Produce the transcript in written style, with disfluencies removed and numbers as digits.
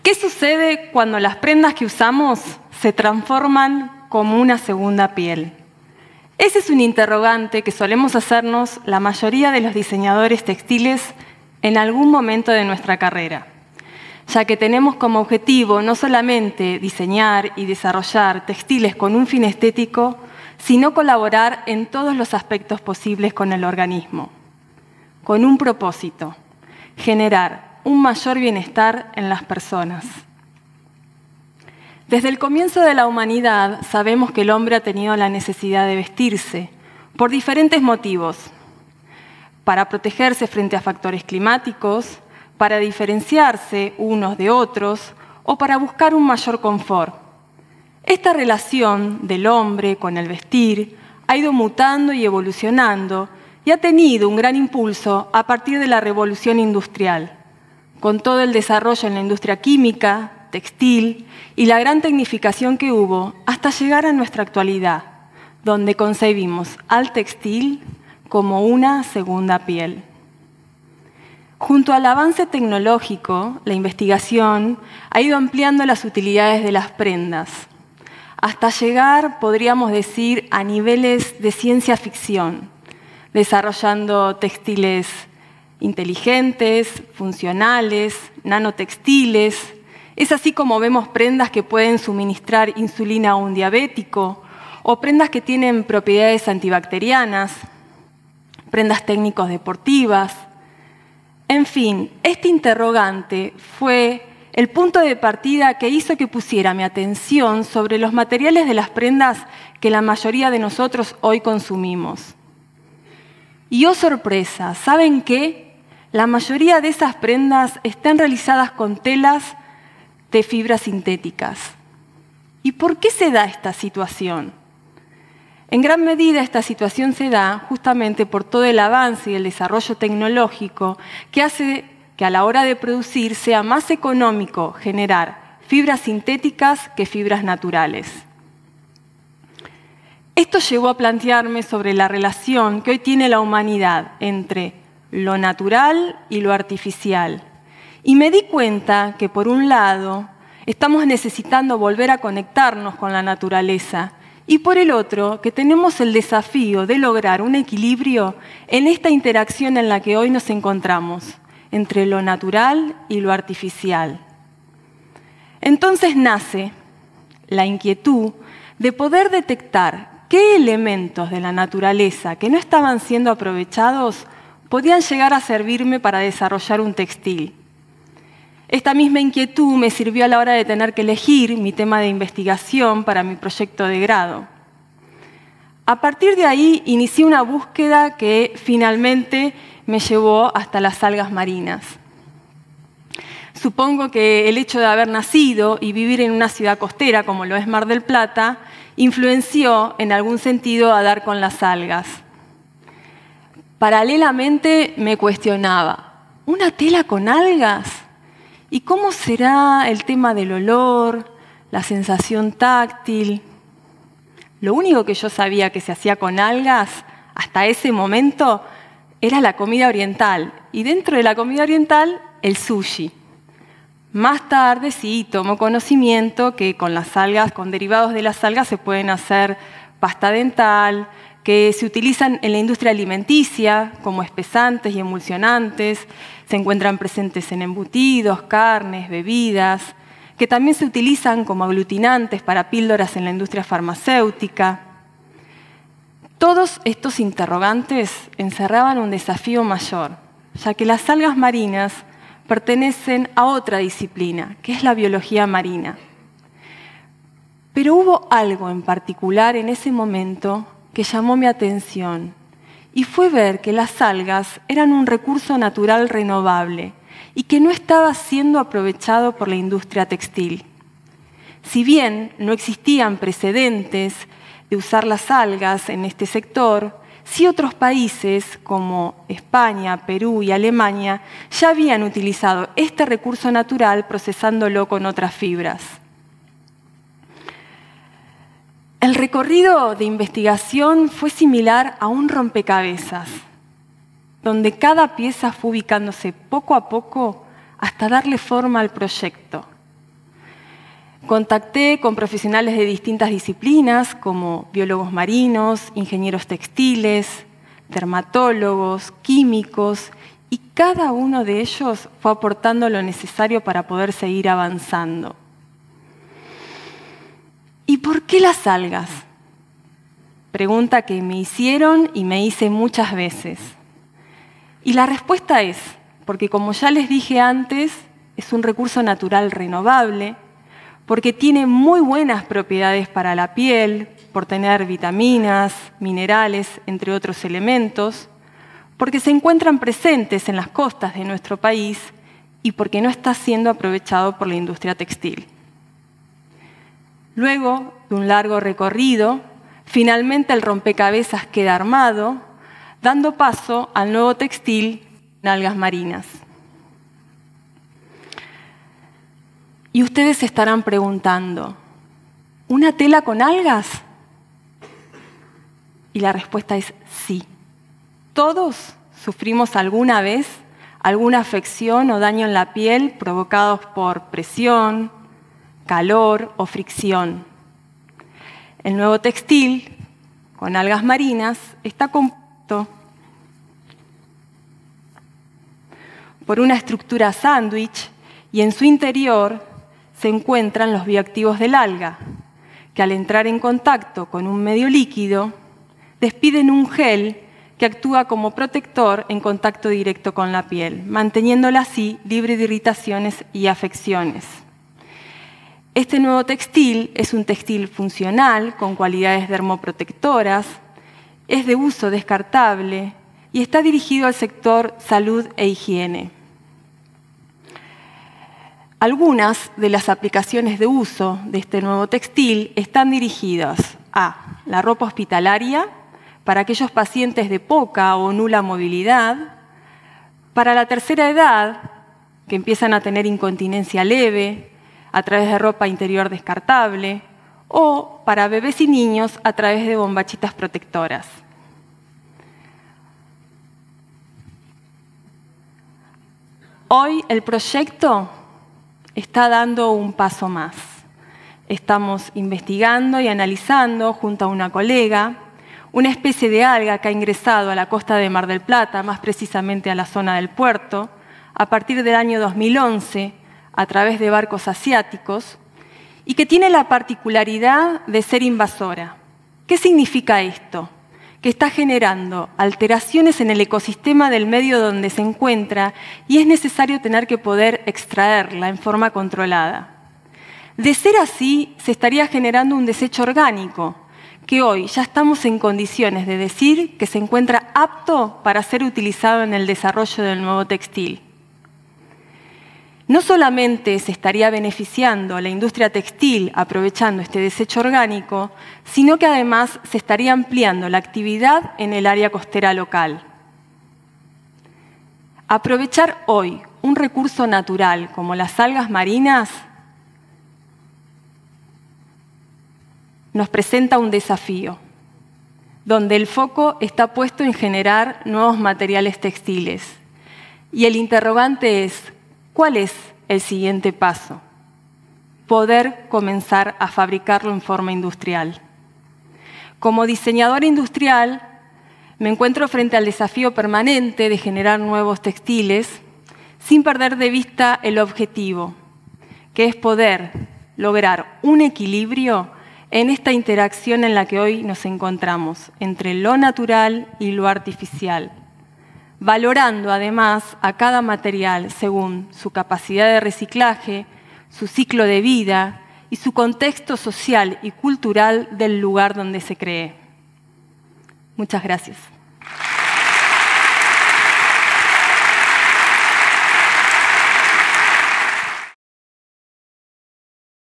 ¿Qué sucede cuando las prendas que usamos se transforman como una segunda piel? Ese es un interrogante que solemos hacernos la mayoría de los diseñadores textiles en algún momento de nuestra carrera, ya que tenemos como objetivo no solamente diseñar y desarrollar textiles con un fin estético, sino colaborar en todos los aspectos posibles con el organismo, con un propósito: generar un mayor bienestar en las personas. Desde el comienzo de la humanidad sabemos que el hombre ha tenido la necesidad de vestirse por diferentes motivos: para protegerse frente a factores climáticos, para diferenciarse unos de otros o para buscar un mayor confort. Esta relación del hombre con el vestir ha ido mutando y evolucionando y ha tenido un gran impulso a partir de la revolución industrial, con todo el desarrollo en la industria química, textil y la gran tecnificación que hubo hasta llegar a nuestra actualidad, donde concebimos al textil como una segunda piel. Junto al avance tecnológico, la investigación ha ido ampliando las utilidades de las prendas, hasta llegar, podríamos decir, a niveles de ciencia ficción, desarrollando textiles inteligentes, funcionales, nanotextiles. Es así como vemos prendas que pueden suministrar insulina a un diabético, o prendas que tienen propiedades antibacterianas, prendas técnicos deportivas. En fin, este interrogante fue el punto de partida que hizo que pusiera mi atención sobre los materiales de las prendas que la mayoría de nosotros hoy consumimos. Y oh sorpresa, ¿saben qué? La mayoría de esas prendas están realizadas con telas de fibras sintéticas. ¿Y por qué se da esta situación? En gran medida esta situación se da justamente por todo el avance y el desarrollo tecnológico que hace que a la hora de producir sea más económico generar fibras sintéticas que fibras naturales. Esto llevó a plantearme sobre la relación que hoy tiene la humanidad entre lo natural y lo artificial. Y me di cuenta que, por un lado, estamos necesitando volver a conectarnos con la naturaleza y, por el otro, que tenemos el desafío de lograr un equilibrio en esta interacción en la que hoy nos encontramos, entre lo natural y lo artificial. Entonces nace la inquietud de poder detectar qué elementos de la naturaleza que no estaban siendo aprovechados podían llegar a servirme para desarrollar un textil. Esta misma inquietud me sirvió a la hora de tener que elegir mi tema de investigación para mi proyecto de grado. A partir de ahí inicié una búsqueda que finalmente me llevó hasta las algas marinas. Supongo que el hecho de haber nacido y vivir en una ciudad costera como lo es Mar del Plata influenció en algún sentido a dar con las algas. Paralelamente me cuestionaba, ¿una tela con algas? ¿Y cómo será el tema del olor, la sensación táctil? Lo único que yo sabía que se hacía con algas hasta ese momento era la comida oriental, y dentro de la comida oriental, el sushi. Más tarde sí tomo conocimiento que con las algas, con derivados de las algas, se pueden hacer pasta dental, que se utilizan en la industria alimenticia como espesantes y emulsionantes, se encuentran presentes en embutidos, carnes, bebidas, que también se utilizan como aglutinantes para píldoras en la industria farmacéutica. Todos estos interrogantes encerraban un desafío mayor, ya que las algas marinas pertenecen a otra disciplina, que es la biología marina. Pero hubo algo en particular en ese momento que llamó mi atención, y fue ver que las algas eran un recurso natural renovable y que no estaba siendo aprovechado por la industria textil. Si bien no existían precedentes de usar las algas en este sector, sí otros países como España, Perú y Alemania ya habían utilizado este recurso natural procesándolo con otras fibras. El recorrido de investigación fue similar a un rompecabezas, donde cada pieza fue ubicándose poco a poco hasta darle forma al proyecto. Contacté con profesionales de distintas disciplinas, como biólogos marinos, ingenieros textiles, dermatólogos, químicos, y cada uno de ellos fue aportando lo necesario para poder seguir avanzando. ¿Y por qué las algas? Pregunta que me hicieron y me hice muchas veces. Y la respuesta es, porque como ya les dije antes, es un recurso natural renovable, porque tiene muy buenas propiedades para la piel, por tener vitaminas, minerales, entre otros elementos, porque se encuentran presentes en las costas de nuestro país y porque no está siendo aprovechado por la industria textil. Luego de un largo recorrido, finalmente el rompecabezas queda armado, dando paso al nuevo textil en algas marinas. Y ustedes se estarán preguntando, ¿una tela con algas? Y la respuesta es sí. Todos sufrimos alguna vez alguna afección o daño en la piel provocados por presión, calor o fricción. El nuevo textil con algas marinas está compuesto por una estructura sándwich y en su interior se encuentran los bioactivos del alga, que al entrar en contacto con un medio líquido, despiden un gel que actúa como protector en contacto directo con la piel, manteniéndola así libre de irritaciones y afecciones. Este nuevo textil es un textil funcional con cualidades dermoprotectoras, es de uso descartable y está dirigido al sector salud e higiene. Algunas de las aplicaciones de uso de este nuevo textil están dirigidas a la ropa hospitalaria, para aquellos pacientes de poca o nula movilidad, para la tercera edad, que empiezan a tener incontinencia leve a través de ropa interior descartable, o para bebés y niños a través de bombachitas protectoras. Hoy el proyecto está dando un paso más. Estamos investigando y analizando junto a una colega una especie de alga que ha ingresado a la costa de Mar del Plata, más precisamente a la zona del puerto, a partir del año 2011, a través de barcos asiáticos, y que tiene la particularidad de ser invasora. ¿Qué significa esto? Que está generando alteraciones en el ecosistema del medio donde se encuentra y es necesario tener que poder extraerla en forma controlada. De ser así, se estaría generando un desecho orgánico, que hoy ya estamos en condiciones de decir que se encuentra apto para ser utilizado en el desarrollo del nuevo textil. No solamente se estaría beneficiando a la industria textil aprovechando este desecho orgánico, sino que además se estaría ampliando la actividad en el área costera local. Aprovechar hoy un recurso natural como las algas marinas nos presenta un desafío, donde el foco está puesto en generar nuevos materiales textiles. Y el interrogante es, ¿cuál es el siguiente paso? Poder comenzar a fabricarlo en forma industrial. Como diseñadora industrial, me encuentro frente al desafío permanente de generar nuevos textiles sin perder de vista el objetivo, que es poder lograr un equilibrio en esta interacción en la que hoy nos encontramos, entre lo natural y lo artificial, valorando además a cada material según su capacidad de reciclaje, su ciclo de vida y su contexto social y cultural del lugar donde se cree. Muchas gracias.